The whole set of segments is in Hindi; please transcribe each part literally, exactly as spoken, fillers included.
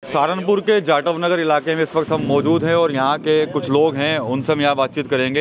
सहारनपुर के जाटव नगर इलाके में इस वक्त हम मौजूद हैं और यहाँ के कुछ लोग हैं, उनसे हम यहाँ बातचीत करेंगे।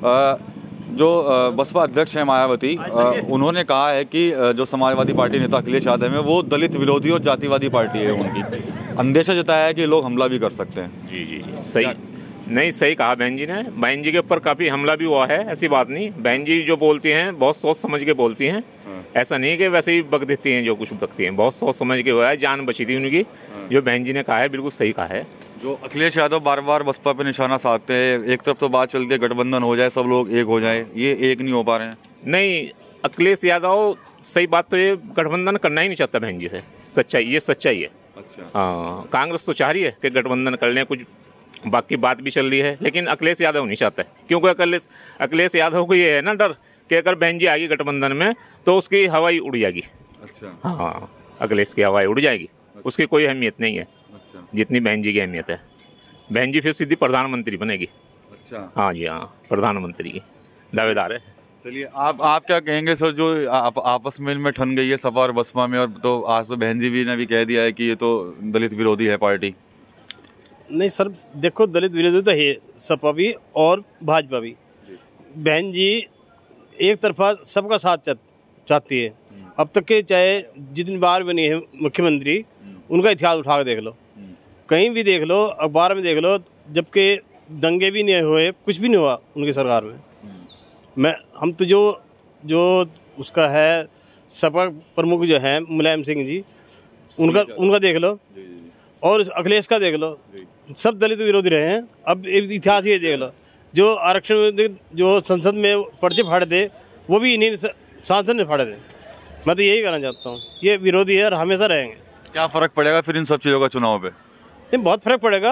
जो बसपा अध्यक्ष हैं मायावती, उन्होंने कहा है कि जो समाजवादी पार्टी नेता अखिलेश यादव है वो दलित विरोधी और जातिवादी पार्टी है। उनकी अंदेशा जताया है कि लोग हमला भी कर सकते हैं। जी जी जी सही नहीं, सही कहा बहन जी ने। बहन जी के ऊपर काफ़ी हमला भी हुआ है, ऐसी बात नहीं। बहन जी जो बोलती हैं बहुत सोच समझ के बोलती हैं, ऐसा नहीं कि वैसे ही बक देती हैं जो कुछ बकती हैं, बहुत सोच समझ के हुआ है, जान बची थी उनकी। जो बहन जी ने कहा है बिल्कुल सही कहा है। जो अखिलेश यादव बार बार बसपा पे निशाना साधते हैं, एक तरफ तो बात चलती है गठबंधन हो जाए, सब लोग एक हो जाए, ये एक नहीं हो पा रहे हैं। नहीं, अखिलेश यादव सही बात तो ये गठबंधन करना ही नहीं चाहता बहन जी से, सच्चाई ये सच्चाई है। अच्छा हाँ, कांग्रेस तो चाह रही है कि गठबंधन कर लें, कुछ बाकी बात भी चल रही है, लेकिन अखिलेश यादव नहीं चाहता है। क्योंकि अखिलेश अखिलेश यादव को ये है ना डर कि अगर बहन जी आएगी गठबंधन में तो उसकी हवाई उड़ जाएगी। अच्छा हाँ, अखिलेश की हवाई उड़ जाएगी। अच्छा। उसकी कोई अहमियत नहीं है। अच्छा। जितनी बहन जी की अहमियत है। बहन जी फिर सीधी प्रधानमंत्री बनेगी। अच्छा। हाँ जी, हाँ, प्रधानमंत्री की दावेदार है। चलिए, आप आप क्या कहेंगे सर, जो आप, आपस में इनमें ठन गई है सपा और बसपा में, और तो आज तो बहन जी भी ने भी कह दिया है कि ये तो दलित विरोधी है पार्टी। नहीं सर, देखो दलित विरोधी तो है सपा भी और भाजपा भी। बहन जी एक तरफा सबका साथ चाहती है। अब तक के चाहे जितनी बार बनी है मुख्यमंत्री, उनका इतिहास उठा के देख लो, कहीं भी देख लो, अखबार में देख लो, जबकि दंगे भी नहीं हुए, कुछ भी नहीं हुआ उनकी सरकार में। मैं हम तो जो जो उसका है सपा प्रमुख जो है मुलायम सिंह जी, उनका उनका देख लो और अखिलेश का देख लो, सब दलित विरोधी रहे हैं। अब इतिहास ये देख लो, जो आरक्षण में जो संसद में पर्चे फाड़े थे वो भी इन्हीं सांसद ने फाड़े थे। मैं तो यही कहना चाहता हूँ, ये विरोधी है और हमेशा रहेंगे। क्या फ़र्क पड़ेगा फिर इन सब चीज़ों का चुनाव पे? नहीं, बहुत फ़र्क पड़ेगा।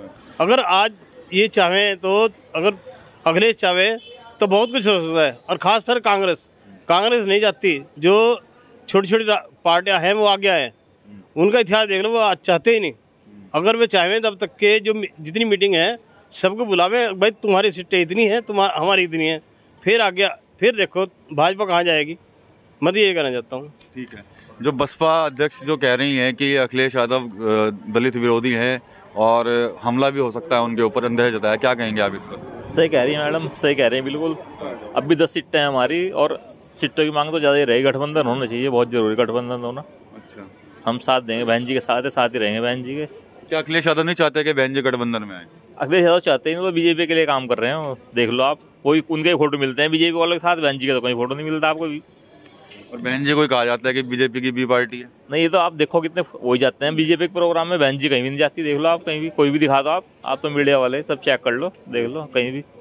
अगर आज ये चाहें तो, अगर अखिलेश चाहे तो बहुत कुछ हो सकता है। और ख़ासकर कांग्रेस कांग्रेस नहीं चाहती, जो छोटी छोटी पार्टियाँ हैं वो आगे आए, उनका इतिहास देख लो, वो चाहते ही नहीं। अगर वे चाहें तब तक के जो जितनी मीटिंग है सबको बुलावे, भाई तुम्हारी सीटें इतनी हैं, तुम हमारी इतनी है, फिर आगे फिर देखो भाजपा कहाँ जाएगी। मैं तो ये कहना चाहता हूँ। ठीक है, जो बसपा अध्यक्ष जो कह रही हैं कि अखिलेश यादव दलित विरोधी हैं और हमला भी हो सकता है उनके ऊपर, अंदेशा जताया, क्या कहेंगे आप इस पर? सही कह रही हैं मैडम, सही कह रहे हैं बिल्कुल। अब भी दस सीटें हैं हमारी और सीटों की मांग तो ज़्यादा ही रहेगी। गठबंधन होना चाहिए, बहुत जरूरी गठबंधन होना। अच्छा, हम साथ देंगे, बहन जी के साथ है, साथ ही रहेंगे बहन जी के। क्या अखिलेश यादव नहीं चाहते कि बहन जी गठबंधन में आए? अखिलेश यादव चाहते हैं, तो बीजेपी के लिए काम कर रहे हैं। देख लो आप, कोई उनके फोटो मिलते हैं बीजेपी वालों के साथ, बहन जी का तो कोई फोटो नहीं मिलता आपको भी। और बहन जी को कहा जाता है कि बीजेपी की बी पार्टी है। नहीं, ये तो आप देखो कितने वो ही जाते हैं बीजेपी के प्रोग्राम में, बहन जी कहीं भी नहीं जाती। देख लो आप, कहीं भी कोई भी दिखा दो आप आप तो मीडिया वाले सब चेक कर लो, देख लो कहीं भी।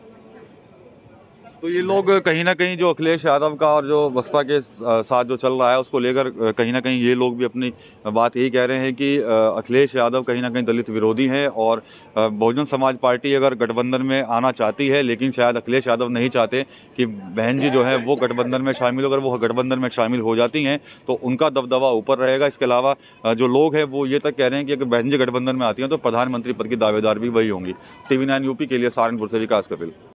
तो ये लोग कहीं ना कहीं जो अखिलेश यादव का और जो बसपा के साथ जो चल रहा है उसको लेकर कहीं ना कहीं ये लोग भी अपनी बात यही कह रहे हैं कि अखिलेश यादव कहीं ना कहीं दलित विरोधी हैं और बहुजन समाज पार्टी अगर गठबंधन में आना चाहती है, लेकिन शायद अखिलेश यादव नहीं चाहते कि बहन जी जो है वो गठबंधन में शामिल, अगर वो गठबंधन में शामिल हो जाती हैं तो उनका दबदबा ऊपर रहेगा। इसके अलावा जो लोग हैं वो ये तक कह रहे हैं कि अगर बहन जी गठबंधन में आती हैं तो प्रधानमंत्री पद की दावेदार भी वही होंगी। टीवी नाइन यूपी के लिए सहारनपुर से विकास कपिल।